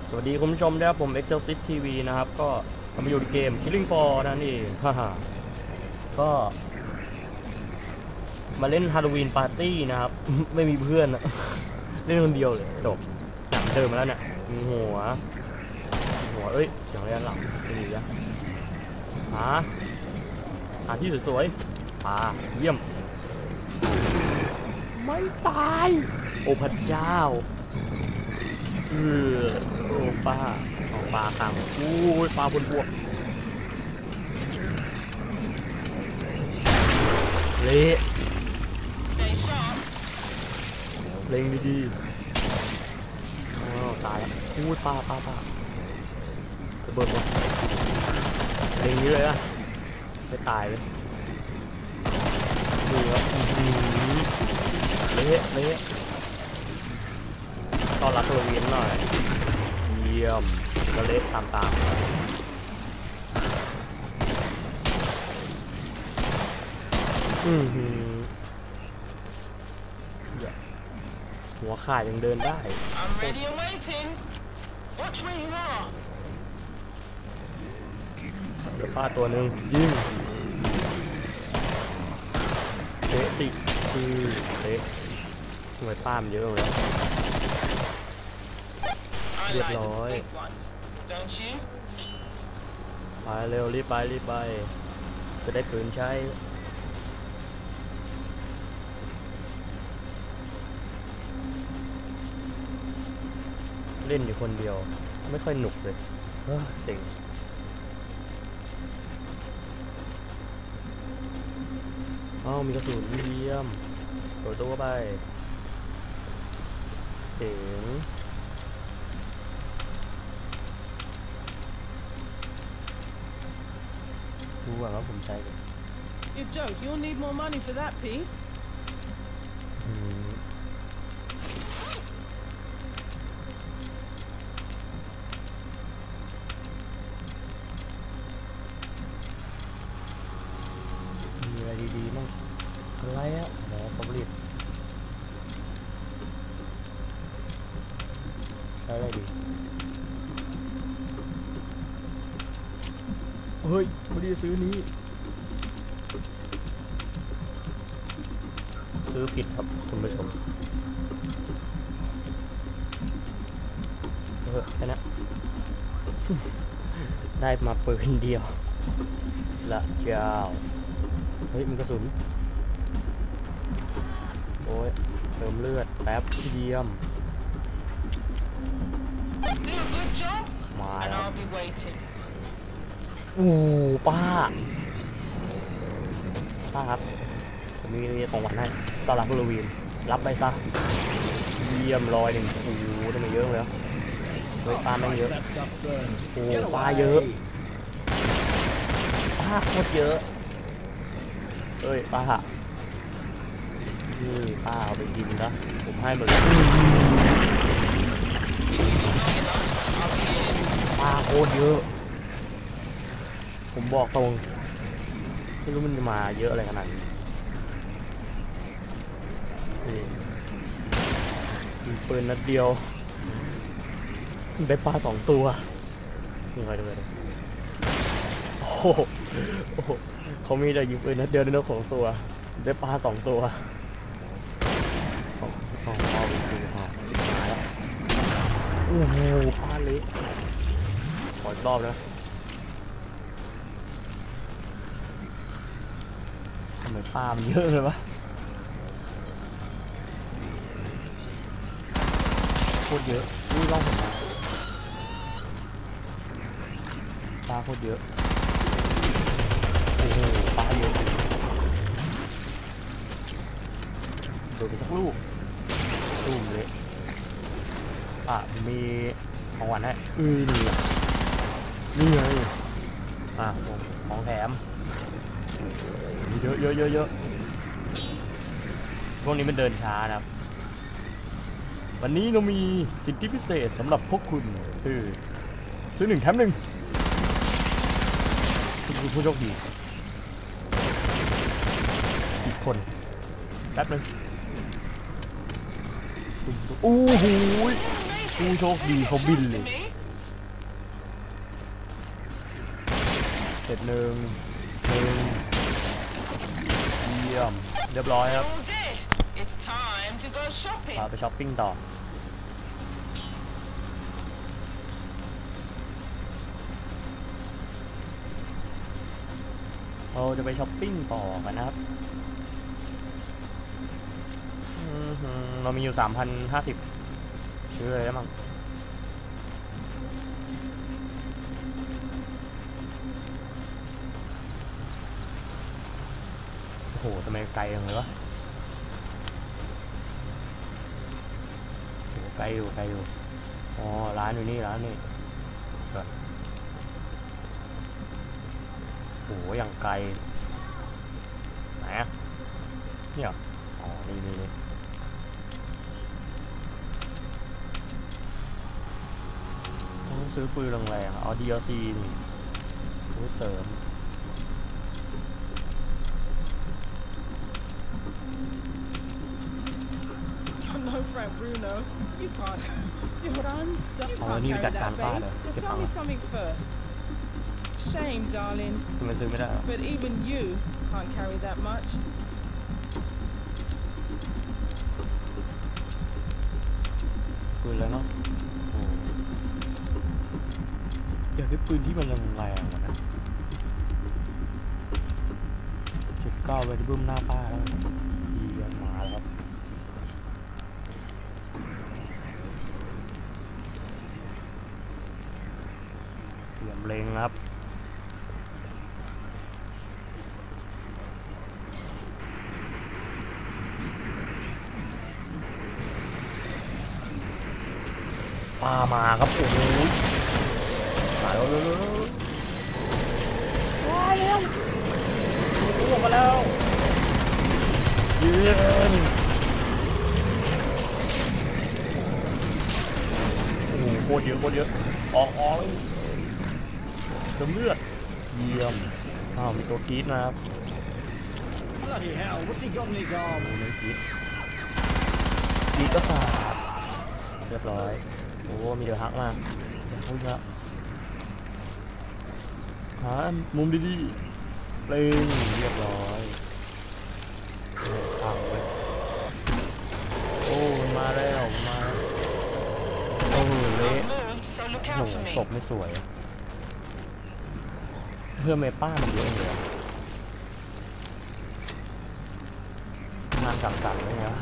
สวัสดีคุณผู้ชมนะครับผม Excelsis TV นะครับก็ทำมาอยู่ในเกม Killing Floor นั่นเองฮ่าก็มาเล่นฮาโลวีนปาร์ตี้นะครับ ไม่มีเพื่อนนะ เล่นคนเดียวเลยจบหนังเดิมมาแล้วเนี่ยมีหัวเอ้ยเสียงอะไรหลังจะดีอะหาที่สวยๆเยี่ยมไม่ตายโอ้พระเจ้าโอ้ปลาขามอู้ยปลาบนบวกเละเล็งดีๆตายแล้วอู้ยปลาระเบิดหมดเล็งนี้เลยอะไม่ตายเลยดูแล้วเละต้อนรับฮาโลวีนหน่อยเยี่ยมก็เละตามหัวขาดยังเดินได้เดี๋ยวป้าตัวหนึ่งยิงเละสิเละทำไมป้ามเยอะเลยเรียบร้อยไปเร็วรีบไปจะได้ปืนใช้เล่นอยู่คนเดียวไม่ค่อยหนุกเลยเซ็งมีกระสุนเยี่ยมตัวไปเจ๋งดูว่าผมใจเลย You joke. You'll need more money for that piece. มีอะไรดีๆมั้งอะไรอ่ะหมอผลิตใช้อะไรดีเฮ้ยพอดีซื้อนี้ซื้อผิดครับคุณผู้ชมแค่นั้นได้มาปืนเดียวละเจ้าเฮ้ยมีกระสุนโอ้ยเติมเลือดแป๊บเยี่ยมมาแล้วโอ้ป้าครับผมมีของหวานให้ต้อนรับฮาโลวีนรับไปซะเยี่ยม100โอ้โหทำไมเยอะเลยเฮ้ยปลาไม่เยอะโอ้ปลาเยอะปลาโคตรเยอะเอ้ยปลานี่ปลาเอาไปกินนะผมให้หมดเลยปลาโคตรเยอะผมบอกตรงไม่รู้มันจะมาเยอะอะไรขนาดนี้ยิงปืนนัดเดียวได้ปลา2 ตัวนี่คอยดูเลยโอ้โหเขามีแต่ยิงปืนนัดเดียวได้นก2 ตัวได้ปลา2 ตัวเอาจริงๆมาแล้วโอ้โหปลาเล็กขออีกรอบนะทำไมปลามันเยอะเลยวะโคตรเยอะนี่ล่องผมมาปลาโคตรเยอะโอ้โหปลาเยอะโดนไปสักลูกตุ้มเลยมีของหวานให้นี่ไงของแถมเยอะพวกนี้มันเดินช้านะครับวันนี้เรามีสิทธิพิเศษสำหรับพวกคุณคือซื้อ1 แถม 1คือผู้โชคดีอีกคนแป๊บนึงโอ้โหผู้โชคดีเขาบินเลยเสร็จหนึ่งเยี่ยมเรียบร้อยครับ All did. It's time to go shopping. พาไปช้อปปิ้งต่อเราจะไปช้อปปิ้งต่อกันนะครับเรามีอยู่ 3,050 ซื้ออะไรได้บ้างโอ้โหทำไมไกลจังเลยวะโอ้ไกลอยู่อ๋อร้านอยู่นี่ร้านนี่ก่อนโอ้โหอย่างไกลไหนอะเนี่ยอ๋อนี่ต้องซื้อปืนแรงๆเอา DLC นี่ซื้อเสริม No, Frank Bruno. You can't. Your hands. You Oh, I can't need carry that that, damn babe. bar, So though. sell me something first. Shame, darling. ทำไมซื้อไม่ได้หรอ But even you can't carry that much. ปืนแล้วเนาะโอ้อยากได้ปืนที่มันแรงๆนะ79ไปที่บึ้มหน้าป้าแล้วดีมาแล้วครับเตรียมเล็งครับมาครับโอ้โหมาแล้วออกมาแล้วเย็นโอ้โหโคตรเยอะออกเติมเลือดเยี่ยมมีตัวคีดนะครับ Bloody hell, what's he got in his arm? ไม่คีดก็สาดเรียบร้อยโอ้มีเดือดฮักมาพูดละหามุมดีๆเปล่งเรียบร้อยพังเลยโอ้มาแล้วโอ้เละ Moved, so look โอ้ out for ศ me. พไม่สวยเพื่อเมป้ามันเยอะเลยงานสั่งๆเลยนะ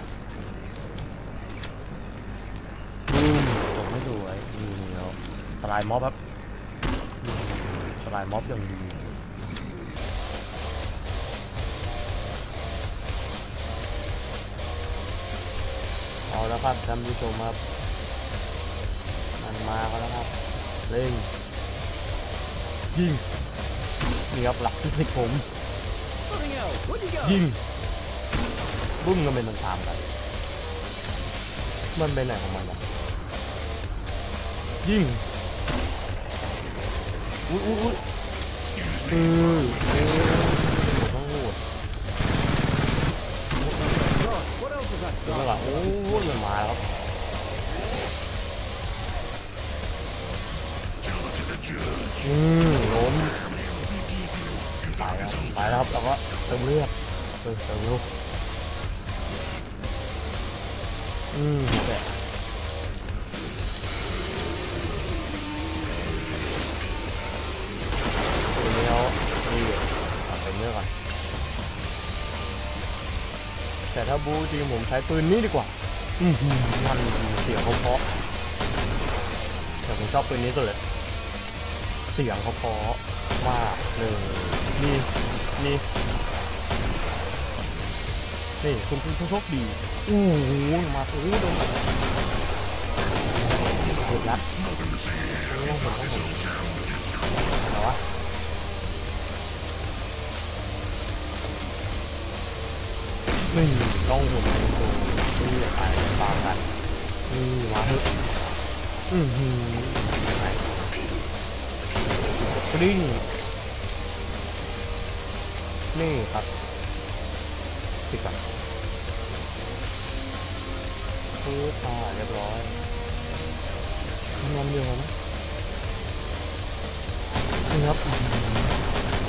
ศพไม่สวยนี่แล้วสลายม็อบครับสลายม็อบอย่างดีเอาแล้วครับท่านผู้ชมครับมันมากันแล้วครับเร่งยิงนี่ครับหลักฟิสิกส์ผม Something else, where'd you go? ยิงบุ้มก็เป็นตามกันมันไปไหนของมันวะยิงอุ้ยต้องโหด God, what else is that ถึงแล้ว got? โอ้ยมันมาแล้วครับล้มตายแล้วครับแล้วก็เติมเลือดเติมลูกแกะตัวนี้เอานี่ตัดเป็นเนื้อก่อนแต่ถ้าบูจริงผมใช้ปืนนี้ดีกว่ามันเสียงเพราะแต่ผมชอบปืนนี้สุดเลยเสียงเพราะมากเลยนี่คุณโชคดีโอ้โหมาโอ้โหโดนเห็นแล้วต้องผมอะไรวะนี่ต้องหุ่นนี่ไปปากันนี่มาเถอะกริ้งนี่ครับติดกันเรียบร้อยงอมเดียวนะนี่ครับ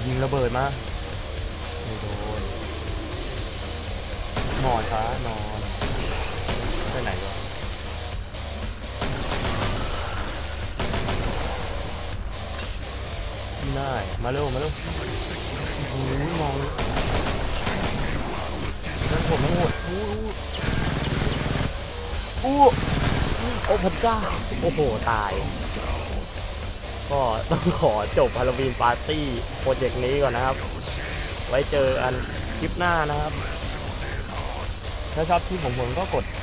ยิงระเบิดมาไม่โดนนอนซะนอนไปไหนวะได้มาเร็วมาเร็วโอ้ยมองนั่นผมทั้งหมดโอ้พระเจ้าโอ้โหตายก็ต้องขอจบฮาโลวีนปาร์ตี้โปรเจกต์นี้ก่อนนะครับไว้เจอกันคลิปหน้านะครับถ้าชอบที่ผมก็กด